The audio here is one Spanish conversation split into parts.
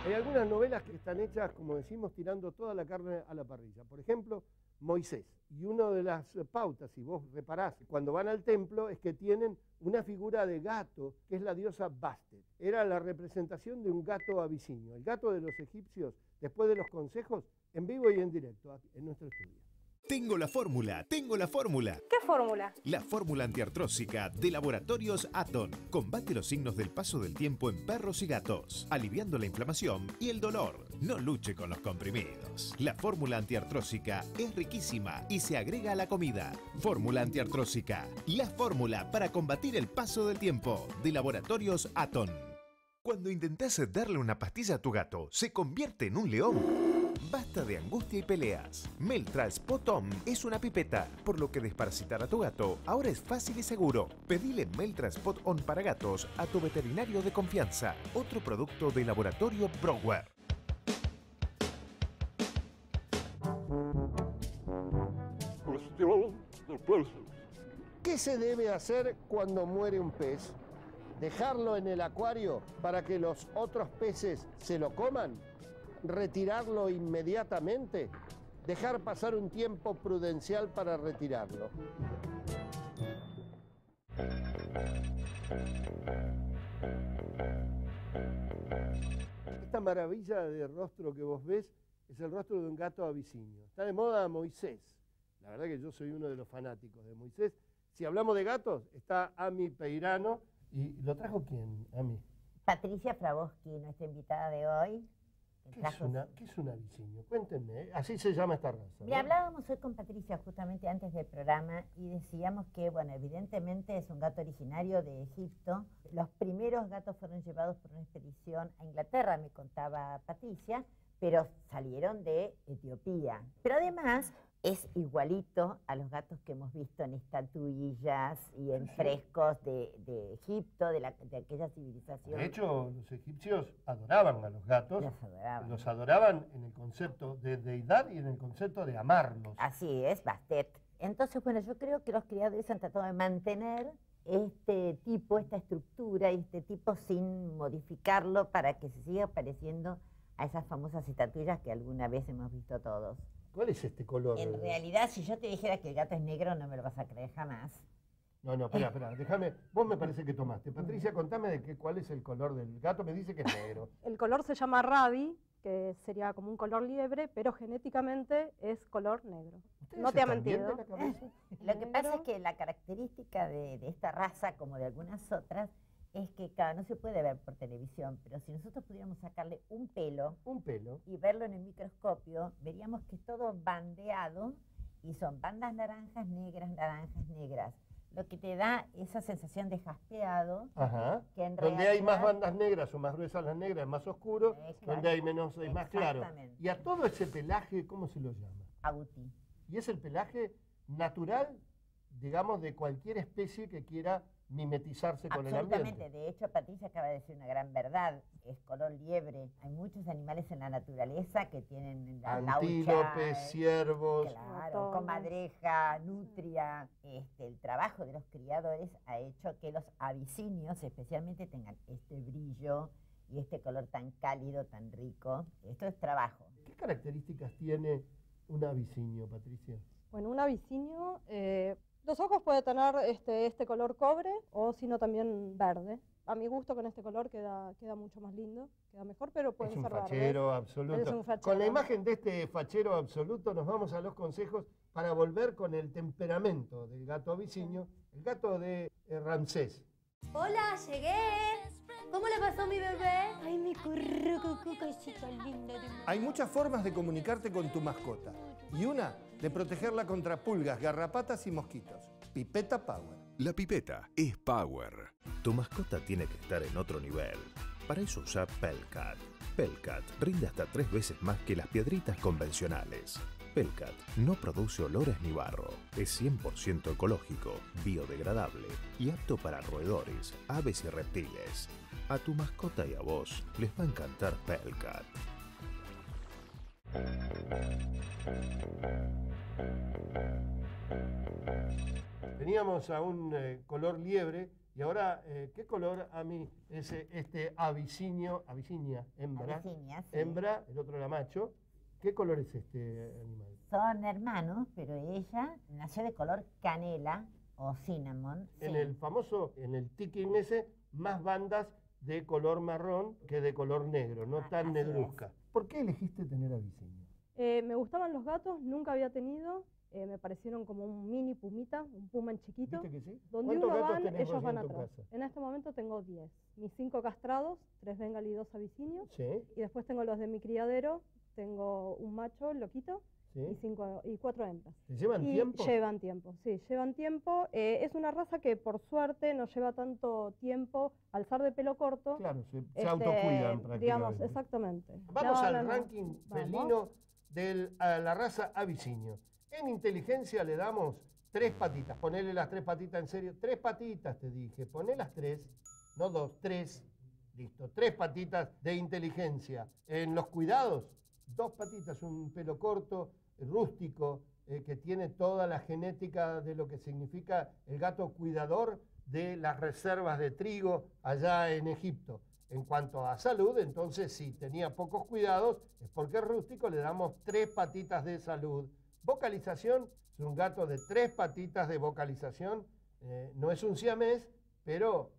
Hay algunas novelas que están hechas, como decimos, tirando toda la carne a la parrilla. Por ejemplo, Moisés. Y una de las pautas, si vos reparás, cuando van al templo, es que tienen una figura de gato, que es la diosa Bastet. Era la representación de un gato abisinio. El gato de los egipcios, después de los consejos, en vivo y en directo, en nuestro estudio. Tengo la fórmula, tengo la fórmula. ¿Qué fórmula? La fórmula antiartrósica de Laboratorios Aton. Combate los signos del paso del tiempo en perros y gatos, aliviando la inflamación y el dolor. No luche con los comprimidos. La fórmula antiartrósica es riquísima y se agrega a la comida. Fórmula antiartrósica. La fórmula para combatir el paso del tiempo de Laboratorios Aton. Cuando intentás darle una pastilla a tu gato, se convierte en un león. Basta de angustia y peleas. Meltra Spot-On es una pipeta, por lo que desparasitar a tu gato ahora es fácil y seguro. Pedile Meltra Spot-On para gatos a tu veterinario de confianza. Otro producto de Laboratorio Brower. ¿Qué se debe hacer cuando muere un pez? ¿Dejarlo en el acuario para que los otros peces se lo coman? ¿Retirarlo inmediatamente? ¿Dejar pasar un tiempo prudencial para retirarlo? Esta maravilla de rostro que vos ves es el rostro de un gato abisinio. Está de moda Moisés. La verdad que yo soy uno de los fanáticos de Moisés. Si hablamos de gatos, está Ami Peirano. ¿Y lo trajo quién, Ami? Patricia Fraboski, nuestra invitada de hoy. ¿Qué es un abisinio? Cuéntenme, así se llama esta raza. Mira, hablábamos hoy con Patricia justamente antes del programa y decíamos que, bueno, evidentemente es un gato originario de Egipto. Los primeros gatos fueron llevados por una expedición a Inglaterra, me contaba Patricia, pero salieron de Etiopía. Pero además es igualito a los gatos que hemos visto en estatuillas y en frescos de Egipto, de aquella civilización. De hecho, los egipcios adoraban a los gatos. Los adoraban en el concepto de deidad y en el concepto de amarlos. Así es, Bastet. Entonces, bueno, yo creo que los criadores han tratado de mantener este tipo, esta estructura y este tipo sin modificarlo para que se siga pareciendo a esas famosas estatuillas que alguna vez hemos visto todos. ¿Cuál es este color? En realidad, si yo te dijera que el gato es negro, no me lo vas a creer jamás. No, espera, déjame. Vos me parece que tomaste. Patricia, contame cuál es el color del gato. Me dice que es negro. El color se llama Rabi, que sería como un color liebre, pero genéticamente es color negro. No te ha mentido. Lo que pasa es que la característica de esta raza, como de algunas otras, es que, claro, no se puede ver por televisión, pero si nosotros pudiéramos sacarle un pelo y verlo en el microscopio, veríamos que es todo bandeado y son bandas naranjas, negras, lo que te da esa sensación de jaspeado. Ajá. Que en donde realidad hay más bandas negras o más gruesas las negras es más oscuro, donde hay menos es más claro. Y a todo ese pelaje, ¿cómo se lo llama? Agouti. Y es el pelaje natural, digamos, de cualquier especie que quiera mimetizarse con el ambiente. Absolutamente. De hecho, Patricia acaba de decir una gran verdad. Es color liebre. Hay muchos animales en la naturaleza que tienen la antílopes, ciervos. Claro, comadreja, nutria. El trabajo de los criadores ha hecho que los abisinios especialmente tengan este brillo y este color tan cálido, tan rico. Esto es trabajo. ¿Qué características tiene un abisinio, Patricia? Bueno, un abisinio... los ojos puede tener este color cobre o si no también verde. A mi gusto con este color queda mucho más lindo, queda mejor, pero puede ser verde. Es un fachero absoluto. Es un fachero. Con la imagen de este fachero absoluto nos vamos a los consejos para volver con el temperamento del gato abisinio, el gato de Ramsés. Hola, llegué. ¿Cómo le pasó mi bebé? Ay, mi cosita linda. Hay muchas formas de comunicarte con tu mascota y una de protegerla contra pulgas, garrapatas y mosquitos. Pipeta Power. La pipeta es Power. Tu mascota tiene que estar en otro nivel. Para eso usa Pelcat. Pelcat rinde hasta 3 veces más que las piedritas convencionales. Pelcat no produce olores ni barro. Es 100% ecológico, biodegradable y apto para roedores, aves y reptiles. A tu mascota y a vos les va a encantar Pelcat. Veníamos a un color liebre y Y ahora, ¿qué color a mí es este Abisinia, hembra? Abisinia, sí. Hembra, el otro era macho. ¿Qué color es este animal? Son hermanos, pero ella nació de color canela o cinnamon. En sí. el famoso, en el tiking ese, más bandas de color marrón que de color negro, no tan así negruzca. ¿Por qué elegiste tener Abisinia? Me gustaban los gatos, nunca había tenido. Me parecieron como un mini pumita, un puma en chiquito. ¿Viste que sí? Donde ¿Cuántos uno gatos van, tenés ellos vos van en tu atrás. casa? En este momento tengo 10. Mis 5 castrados, 3 bengal y 2 abisinios. Sí, Y después tengo los de mi criadero. Tengo un macho, loquito, sí. y 4 hembras. ¿Te llevan Y tiempo? llevan tiempo, sí, llevan tiempo. Es una raza que por suerte no lleva tanto tiempo al ser de pelo corto. Claro, se autocuidan prácticamente. Digamos, exactamente. Vamos No, al no, no. ranking Vamos. felino de la raza abisinio. En inteligencia le damos 3 patitas. Ponele las 3 patitas en serio. 3 patitas, te dije. Poné las 3, no 2, 3. Listo. 3 patitas de inteligencia. En los cuidados, 2 patitas. Un pelo corto, rústico, que tiene toda la genética de lo que significa el gato cuidador de las reservas de trigo allá en Egipto. En cuanto a salud, entonces si tenía pocos cuidados, es porque es rústico, le damos 3 patitas de salud. Vocalización, es un gato de 3 patitas de vocalización, no es un siamés, pero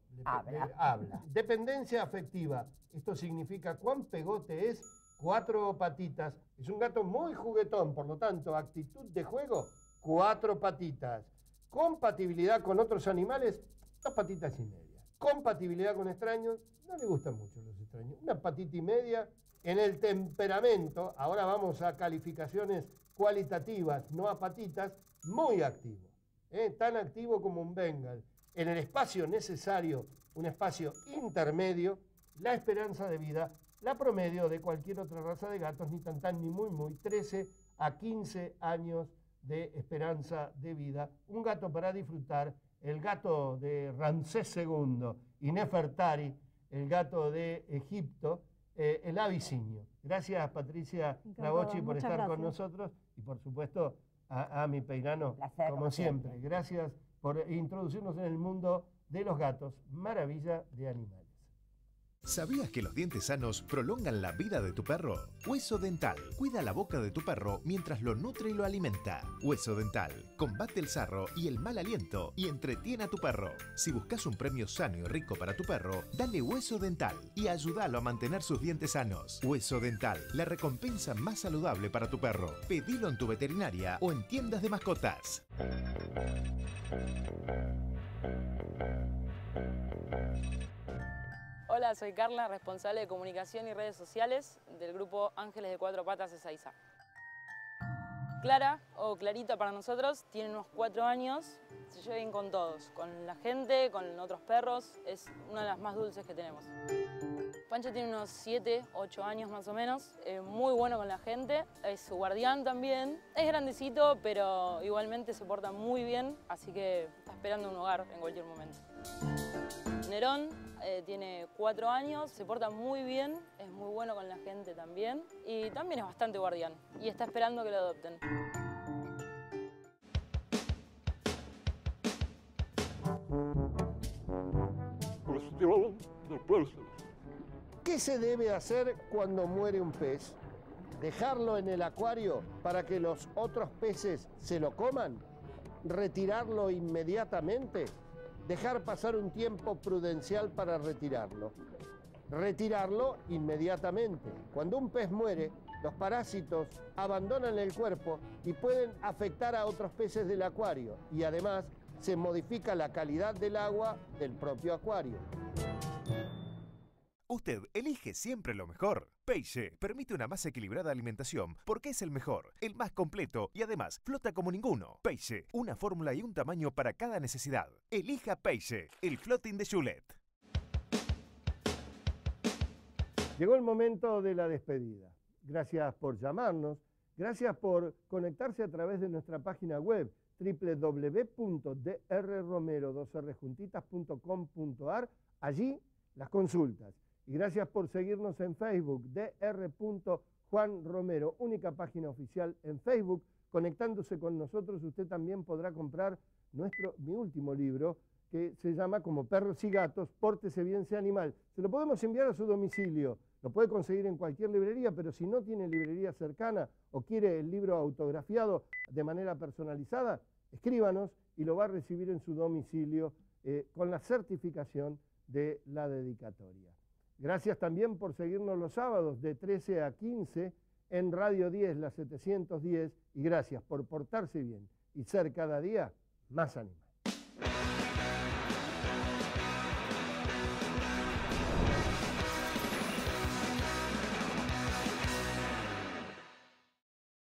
habla. Dependencia afectiva, esto significa cuán pegote es, 4 patitas. Es un gato muy juguetón, por lo tanto, actitud de juego, 4 patitas. Compatibilidad con otros animales, 2 patitas y media. Compatibilidad con extraños, no le gustan mucho los extraños, 1 patita y media. En el temperamento, ahora vamos a calificaciones cualitativas, no a patitas, muy activo, tan activo como un bengal. En el espacio necesario, un espacio intermedio, la esperanza de vida, la promedio de cualquier otra raza de gatos, ni tan ni muy, 13 a 15 años de esperanza de vida. Un gato para disfrutar, el gato de Ramsés II y Nefertari, el gato de Egipto, el abisinio. Gracias, Patricia Rabochi, por estar con nosotros y, por supuesto, a mi Peirano, como siempre. Gracias por introducirnos en el mundo de los gatos, maravilla de animales. ¿Sabías que los dientes sanos prolongan la vida de tu perro? Hueso Dental. Cuida la boca de tu perro mientras lo nutre y lo alimenta. Hueso Dental. Combate el sarro y el mal aliento y entretiene a tu perro. Si buscas un premio sano y rico para tu perro, dale Hueso Dental y ayúdalo a mantener sus dientes sanos. Hueso Dental. La recompensa más saludable para tu perro. Pedilo en tu veterinaria o en tiendas de mascotas. Hola, soy Carla, responsable de comunicación y redes sociales del grupo Ángeles de Cuatro Patas Ezeiza. Clara, o Clarita para nosotros, tiene unos 4 años, se lleva bien con todos, con la gente, con otros perros, es una de las más dulces que tenemos. Pancho tiene unos 7, 8 años más o menos, muy bueno con la gente, es su guardián también, es grandecito, pero igualmente se porta muy bien, así que está esperando un hogar en cualquier momento. Nerón tiene 4 años, se porta muy bien, es muy bueno con la gente también y también es bastante guardián y está esperando que lo adopten. ¿Qué se debe hacer cuando muere un pez? ¿Dejarlo en el acuario para que los otros peces se lo coman? ¿Retirarlo inmediatamente? ¿Dejar pasar un tiempo prudencial para retirarlo? Retirarlo inmediatamente. Cuando un pez muere, los parásitos abandonan el cuerpo y pueden afectar a otros peces del acuario y además se modifica la calidad del agua del propio acuario. Usted elige siempre lo mejor. Peixe permite una más equilibrada alimentación porque es el mejor, el más completo y además flota como ninguno. Peixe, una fórmula y un tamaño para cada necesidad. Elija Peixe, el floating de Julet. Llegó el momento de la despedida. Gracias por llamarnos, gracias por conectarse a través de nuestra página web www.drromero2rjuntitas.com.ar. Allí las consultas. Y gracias por seguirnos en Facebook, dr.juanromero, única página oficial en Facebook. Conectándose con nosotros, usted también podrá comprar mi último libro, que se llama como Perros y Gatos, Pórtese bien, sea animal. Se lo podemos enviar a su domicilio, lo puede conseguir en cualquier librería, pero si no tiene librería cercana o quiere el libro autografiado de manera personalizada, escríbanos y lo va a recibir en su domicilio con la certificación de la dedicatoria. Gracias también por seguirnos los sábados de 13 a 15 en Radio 10, la 710, y gracias por portarse bien y ser cada día más animal.